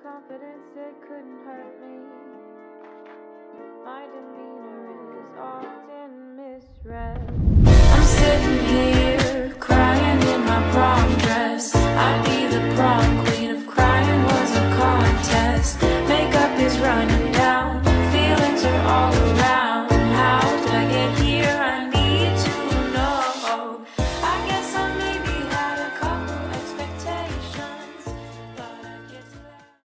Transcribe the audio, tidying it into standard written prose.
confidence, it couldn't hurt me. My demeanor is often misread. I'm sitting here